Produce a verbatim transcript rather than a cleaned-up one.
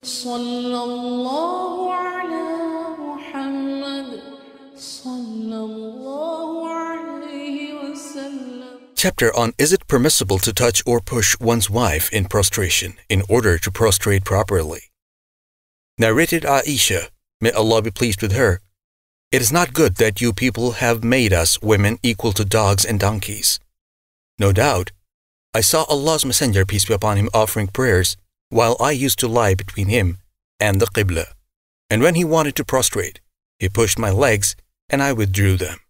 Sallallahu ala Muhammad Sallallahu alayhi wasallam. Chapter on Is it permissible to touch or push one's wife in prostration in order to prostrate properly? Narrated Aisha, may Allah be pleased with her, "It is not good that you people have made us women equal to dogs and donkeys. No doubt, I saw Allah's Messenger, peace be upon him, offering prayers while I used to lie between him and the Qibla. And when he wanted to prostrate, he pushed my legs and I withdrew them.